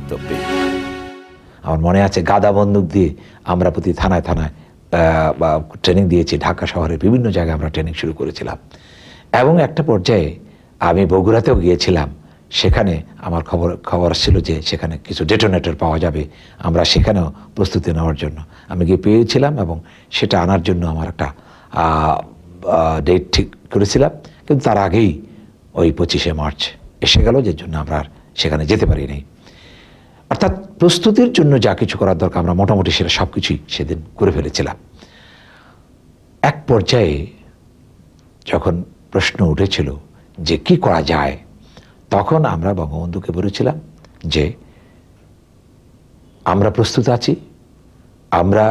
বক্তব্যে। আমার মনে আছে গাদা বন্দুক দিয়ে আমরা প্রতি থানায় থানায় ট্রেনিং দিয়েছি। ঢাকা শহরের বিভিন্ন জায়গায় আমরা ট্রেনিং শুরু করেছিলাম এবং একটা পর্যায়ে আমি বগুড়াতেও গিয়েছিলাম। সেখানে আমার খবর আসছিল যে সেখানে কিছু ডেটোনেটর পাওয়া যাবে, আমরা সেখানেও প্রস্তুতি নেওয়ার জন্য আমি গিয়ে পেয়েছিলাম এবং সেটা আনার জন্য আমার একটা ডেট ঠিক করেছিলাম। কিন্তু তার আগেই ওই 25শে মার্চ এসে গেল, যে জন্য আমরা আর সেখানে যেতে পারি নাই। অর্থাৎ প্রস্তুতির জন্য যা কিছু করার দরকার আমরা মোটামুটি সেটা সব কিছুই সেদিন করে ফেলেছিলাম। এক পর্যায়ে যখন প্রশ্ন উঠেছিল যে কি করা যায়, তখন আমরা বঙ্গবন্ধুকে বলেছিলাম যে আমরা প্রস্তুত আছি, আমরা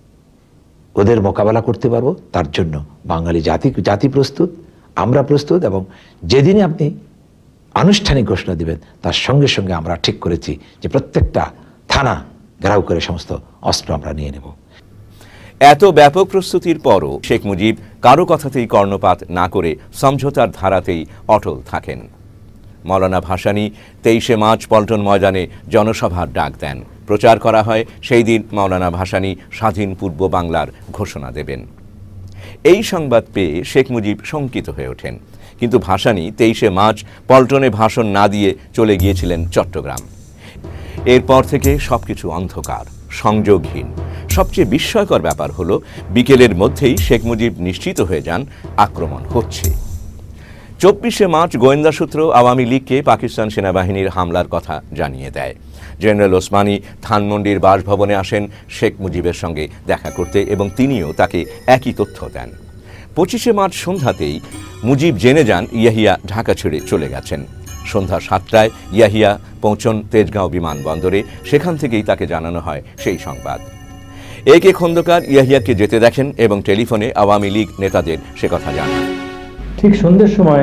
ওদের মোকাবেলা করতে পারবো, তার জন্য বাঙালি জাতি প্রস্তুত, আমরা প্রস্তুত, এবং যেদিনে আপনি আনুষ্ঠানিক ঘোষণা দিবেন তার সঙ্গে সঙ্গে আমরা ঠিক করেছি যে প্রত্যেকটা থানা ঘেরাও করে সমস্ত অস্ত্র আমরা নিয়ে নেব। এত ব্যাপক প্রস্তুতির পরও শেখ মুজিব কারো কথাতেই কর্ণপাত না করে সমঝোতার ধারাতেই অটল থাকেন। মৌলানা ভাসানী 23শে মার্চ পল্টন ময়দানে জনসভার ডাক দেন। প্রচার করা হয় সেই দিন মৌলানা ভাসানী স্বাধীন পূর্ব বাংলার ঘোষণা দেবেন। এই সংবাদ পেয়ে শেখ মুজিব শঙ্কিত হয়ে ওঠেন, কিন্তু ভাসানী 23শে মার্চ পল্টনে ভাষণ না দিয়ে চলে গিয়েছিলেন চট্টগ্রাম। এরপর থেকে সবকিছু অন্ধকার, সংযোগহীন। সবচেয়ে বিস্ময়কর ব্যাপার হলো বিকেলের মধ্যেই শেখ মুজিব নিশ্চিত হয়ে যান আক্রমণ হচ্ছে। 24শে মার্চ গোয়েন্দা সূত্র আওয়ামী লীগকে পাকিস্তান সেনাবাহিনীর হামলার কথা জানিয়ে দেয়। জেনারেল ওসমানী ধানমন্ডির বাসভবনে আসেন শেখ মুজিবের সঙ্গে দেখা করতে এবং তিনিও তাকে একই তথ্য দেন। 25শে মার্চ সন্ধ্যাতেই মুজিব জেনে যান ইয়াহিয়া ঢাকা ছেড়ে চলে গেছেন। সন্ধ্যা 7টায় ইয়াহিয়া পৌঁছন তেজগাঁও বিমানবন্দরে। সেখান থেকেই তাকে জানানো হয় সেই সংবাদ। এ কে খন্দকার ইয়াহিয়াকে যেতে দেখেন এবং টেলিফোনে আওয়ামী লীগ নেতাদের সে কথা জানান। ঠিক সন্ধ্যের সময়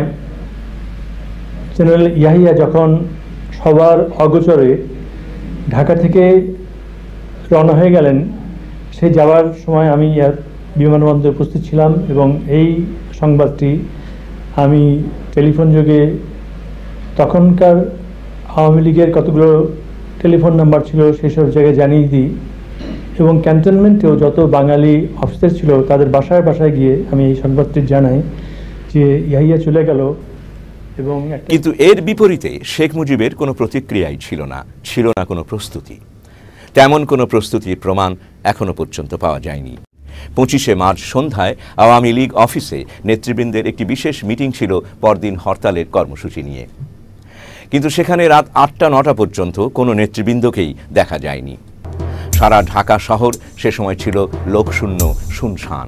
জেনারেল ইয়াহিয়া যখন সবার অগোচরে ঢাকা থেকে রওনা হয়ে গেলেন, সেই যাওয়ার সময় আমি বিমানবন্দরে উপস্থিত ছিলাম এবং এই সংবাদটি আমি টেলিফোন যোগে তখনকার আওয়ামী লীগের কতগুলো টেলিফোন নাম্বার ছিল সেসব জায়গায় জানিয়ে দিই এবং ক্যান্টনমেন্টেও যত বাঙালি অফিসার ছিল তাদের বাসায় বাসায় গিয়ে আমি এই সংবাদটি জানাই যে ইয়াহিয়া চলে গেল। এবং কিন্তু এর বিপরীতে শেখ মুজিবের কোনো প্রতিক্রিয়াই ছিল না কোনো প্রস্তুতি। তেমন কোনো প্রস্তুতির প্রমাণ এখনো পর্যন্ত পাওয়া যায়নি। 25শে মার্চ সন্ধ্যায় আওয়ামী লীগ অফিসে নেতৃবৃন্দের একটি বিশেষ মিটিং ছিল পরদিন হরতালের কর্মসূচি নিয়ে, কিন্তু সেখানে রাত 8টা-9টা পর্যন্ত কোনো নেতৃবৃন্দকেই দেখা যায়নি। সারা ঢাকা শহর সে সময় ছিল লোকশূন্য, শুনশান।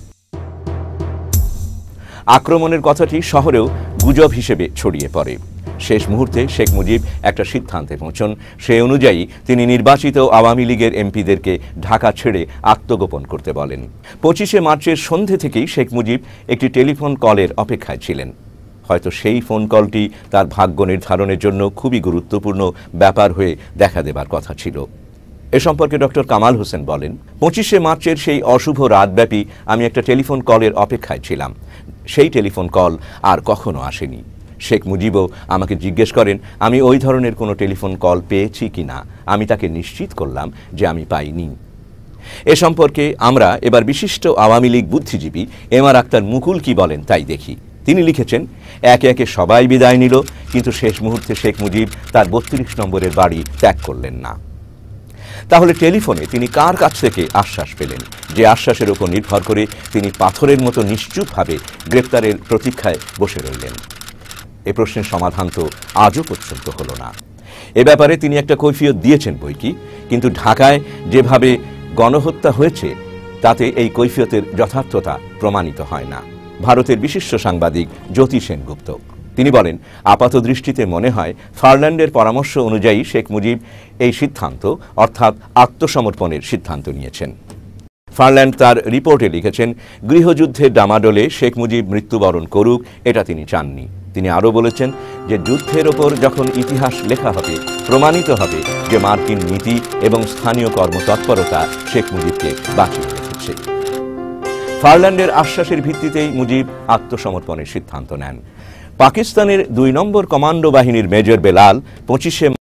আক্রমণের কথাটি শহরেও গুজব হিসেবে ছড়িয়ে পড়ে। শেষ মুহূর্তে শেখ মুজিব একটা সিদ্ধান্তে পৌঁছন। সে অনুযায়ী তিনি নির্বাচিত আওয়ামী লীগের এমপিদেরকে ঢাকা ছেড়ে আত্মগোপন করতে বলেন। 25শে মার্চের সন্ধে থেকেই শেখ মুজিব একটি টেলিফোন কলের অপেক্ষায় ছিলেন। হয়তো সেই ফোন কলটি তার ভাগ্য নির্ধারণের জন্য খুবই গুরুত্বপূর্ণ ব্যাপার হয়ে দেখা দেবার কথা ছিল। এ সম্পর্কে ডক্টর কামাল হোসেন বলেন, 25শে মার্চের সেই অশুভ রাতব্যাপী আমি একটা টেলিফোন কলের অপেক্ষায় ছিলাম। সেই টেলিফোন কল আর কখনো আসেনি। শেখ মুজিবও আমাকে জিজ্ঞেস করেন আমি ওই ধরনের কোনো টেলিফোন কল পেয়েছি কিনা। আমি তাকে নিশ্চিত করলাম যে আমি পাইনি। এ সম্পর্কে আমরা এবার বিশিষ্ট আওয়ামী লীগ বুদ্ধিজীবী এমআর আক্তার মুকুল কি বলেন তাই দেখি। তিনি লিখেছেন, একে একে সবাই বিদায় নিল, কিন্তু শেষ মুহূর্তে শেখ মুজিব তার 32 নম্বরের বাড়ি ত্যাগ করলেন না। তাহলে টেলিফোনে তিনি কার কাছ থেকে আশ্বাস পেলেন, যে আশ্বাসের উপর নির্ভর করে তিনি পাথরের মতো নিশ্চুপভাবে গ্রেপ্তারের প্রতীক্ষায় বসে রইলেন? এ প্রশ্নের সমাধান তো আজও পর্যন্ত হলো না। এ ব্যাপারে তিনি একটা কৈফিয়ত দিয়েছেন বৈকি, কিন্তু ঢাকায় যেভাবে গণহত্যা হয়েছে তাতে এই কৈফিয়তের যথার্থতা প্রমাণিত হয় না। ভারতের বিশিষ্ট সাংবাদিক জ্যোতি সেনগুপ্ত তিনি বলেন, আপাত দৃষ্টিতে মনে হয় ফারল্যান্ডের পরামর্শ অনুযায়ী শেখ মুজিব এই সিদ্ধান্ত অর্থাৎ আত্মসমর্পণের সিদ্ধান্ত নিয়েছেন। ফারল্যান্ড তার রিপোর্টে লিখেছেন, গৃহযুদ্ধের ডামাডোলে শেখ মুজিব মৃত্যুবরণ করুক এটা তিনি চাননি। তিনি আরও বলেছেন যে যুদ্ধের ওপর যখন ইতিহাস লেখা হবে প্রমাণিত হবে যে মার্কিন নীতি এবং স্থানীয় কর্মতৎপরতা শেখ মুজিবকে বাঁচিয়ে রেখেছে। ফারল্যান্ডের আশ্বাসের ভিত্তিতেই মুজিব আত্মসমর্পণের সিদ্ধান্ত নেন। পাকিস্তানের 2 নম্বর কমান্ডো বাহিনীর মেজর বেলাল 25শে